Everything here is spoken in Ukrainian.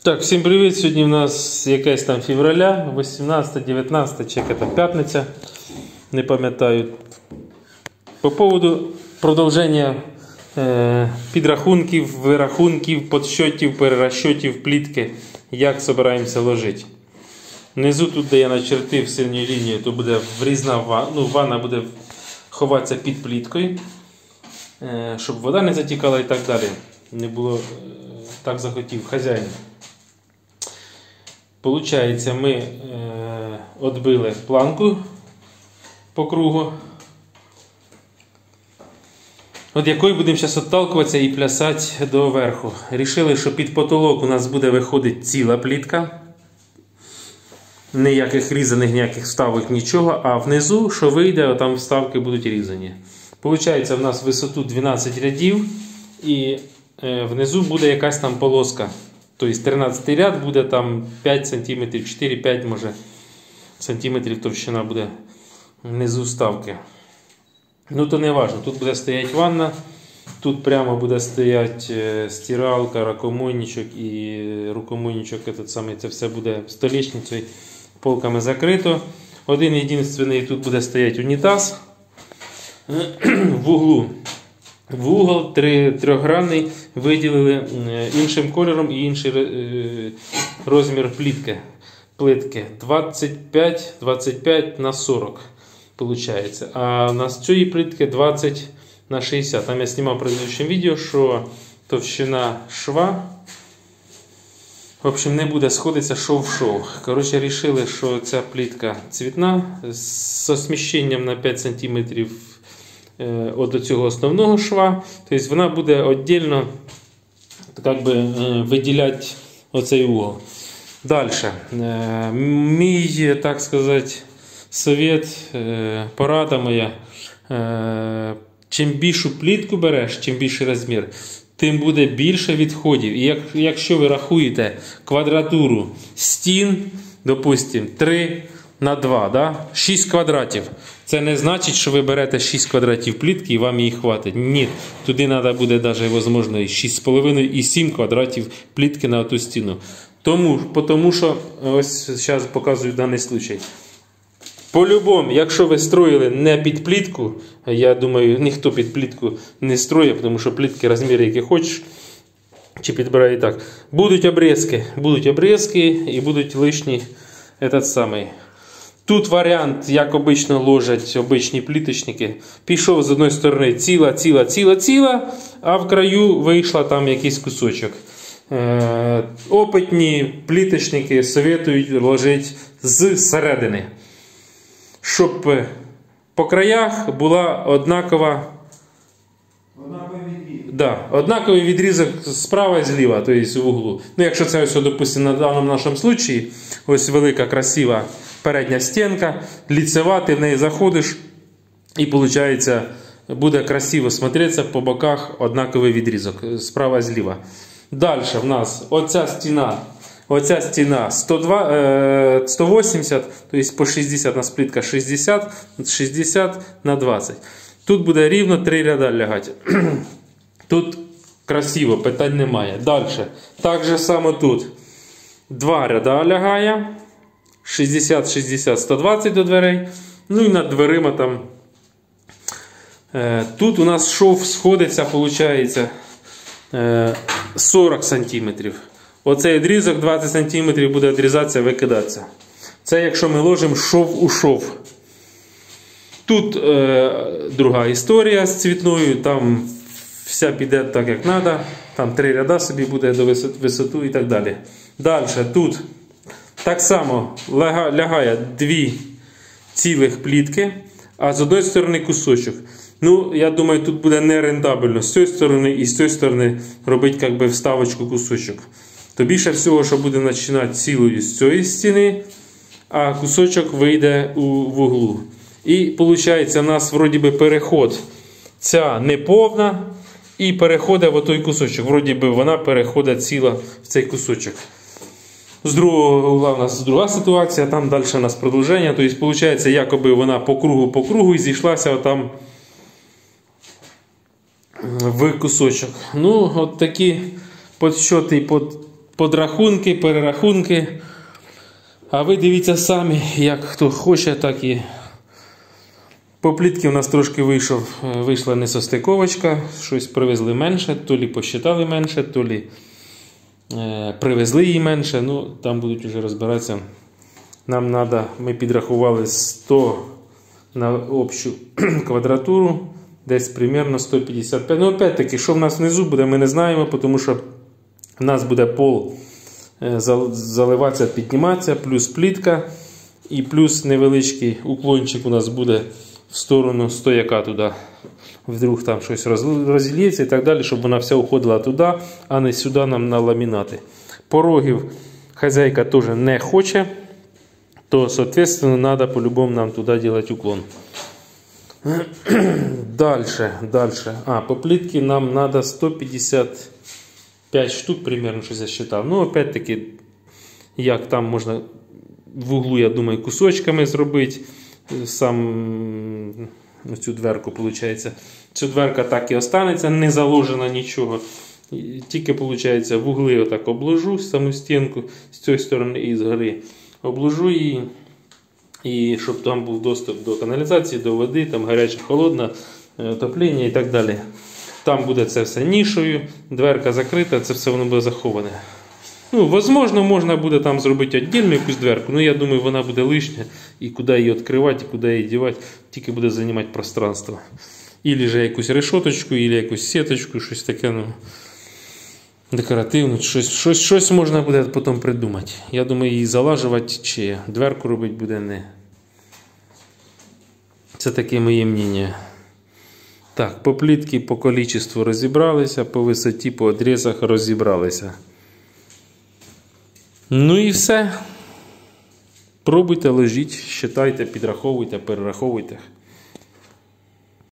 Так, всім привіт! Сьогодні у нас якесь там февраля, 18-19, чи яка там п'ятниця, не пам'ятаю. По поводу продовження підрахунків, вирахунків, подсчетів, перерозчетів, плітки, як збираємося ложити. Внизу тут, де я начертив синьою лінією, то буде врізна ванна буде ховатися під пліткою, щоб вода не затікала і так далі. Не було, так захотів хазяїн. Получається, ми відбили планку по кругу, від якої будемо зараз відталкуватися і плясати до верху. Рішили, що під потолок у нас буде виходити ціла плітка. Ніяких різаних, ніяких вставок, нічого. А внизу, що вийде, там вставки будуть різані. Получається, в нас висоту 12 рядів і внизу буде якась там полоска. Тобто 13 ряд буде там 5 см, 4-5 може сантиметрів товщина буде внизу вставки. Ну то не важливо, тут буде стояти ванна, тут прямо буде стояти стиралка, рукомийничок і рукомийничок, це все буде столішницею, полками закрито. Один єдиний тут буде стояти унітаз в углу. В угол трьохгранний виділили іншим кольором і інший розмір плитки. 25 на 40 виходить. А у нас цієї плитки 20 на 60. Там я знімав в предыдущому відео, що товщина шва, в общем, не буде сходитися шов в шов. Коротше, вирішили, що ця плитка цвітна з сміщенням на 5 см від цього основного шва, тобто вона буде віддільно виділяти оцей угол. Далі. Мій, так сказати, совет, порада моя. Чим більшу плитку береш, чим більший розмір, тим буде більше відходів. І якщо ви рахуєте квадратуру стін, допустимо, 3 на 2, да? 6 квадратів. Це не значить, що ви берете 6 квадратів плитки і вам її хватить. Ні, туди треба буде навіть, можливо, 6,5 і 7 квадратів плитки на ту стіну. Тому що, ось зараз показую даний случай. По-любому, якщо ви строїли не під плитку, я думаю, ніхто під плитку не строїть, тому що плитки розміри, які хочеш, чи підбирає так. Будуть обрізки і будуть лишні этот самий. Тут варіант, як обично ложать обичні плиточники. Пішов з одної сторони ціла, а в краю вийшла там якийсь кусочок. Опитні плиточники советують ложити з середини. Щоб по краях була однаковий відрізок справа і зліва, тобто в углу. Ну, якщо це ось, допустимо, на даному нашому случаї, ось велика, красива передня стінка, лицева, ти в неї заходиш і, виходить, буде красиво смотреться по боках однаковий відрізок, справа і зліва. Далі в нас оця стіна 180, тобто по 60 на плитка 60 на 20. Тут буде рівно 3 ряда лягати. Тут красиво, питань немає. Далі. Так же само тут 2 ряда лягає. 60, 120 до дверей. Ну і над дверима там. Тут у нас шов сходиться, виходить, 40 см. Оцей відрізок 20 см буде відрізатися, викидатися. Це якщо ми ложимо шов у шов. Тут друга історія з цвітною. Там вся піде так, як треба. Там 3 ряда собі буде до висоту і так далі. Далі тут так само лягає 2 цілих плитки, а з одної сторони кусочок. Ну, я думаю, тут буде нерентабельно з цієї сторони і з цієї сторони робити вставочку кусочок. То більше всього, що буде починати цілою з цієї стіни, а кусочок вийде в углу. І виходить, у нас вроді би переход ця неповна і переходить в той кусочок. Вроді би вона переходить ціла в цей кусочок. З другого угла у нас друга ситуація, там далі у нас продовження. Тобто, виходить, якоби вона по кругу і зійшлася отам в кусочок. Ну, от такі подсчети подрахунки, перерахунки. А ви дивіться самі, як хто хоче, так і. По плитці у нас трошки вийшла несостиковочка, щось привезли менше, то лі посчитали менше, то лі привезли її менше, ну там будуть вже розбиратися. Нам треба, ми підрахували 100 на общу квадратуру, десь примерно 155. Ну опять-таки, що в нас внизу буде, ми не знаємо, тому що в нас буде пол заливатися, підніматися, плюс плитка і плюс невеличкий уклончик у нас буде в сторону стояка туди. Вдруг там щось розліється і так далі, щоб вона вся уходила туди, а не сюди нам на ламінати. Порогів хазяйка теж не хоче, то, соответственно, треба по-любому нам туди робити уклон. Дальше. По плитке нам надо 155 штук, примерно, що я считав. Ну, опять-таки, як там можна в углу, я думаю, кусочками зробити. Сам цю дверку, виходить. Цю дверка так і останеться, не заложена нічого. Тільки, виходить, в угли отак обложу саму стінку з цієї сторони і згори. Обложу її. І щоб там був доступ до каналізації, до води, там гаряча, холодна, отоплення і так далі. Там буде це все нішою, дверка закрита, це все воно буде заховане. Ну, можливо, можна буде там зробити віддільну якусь дверку, але я думаю, вона буде лишня, і куди її відкривати, і куди її дівати, тільки буде займати пространство. Ілі же якусь решоточку, ілі якусь сіточку, щось таке, ну, декоративне, щось можна буде потім придумати. Я думаю, її залажувати, чи дверку робити буде не. Це таке моє мнення. Так, по плитці, по кількості розібралися, по висоті, по одрізах розібралися. Ну і все. Пробуйте, ложіть, считайте, підраховуйте, перераховуйте.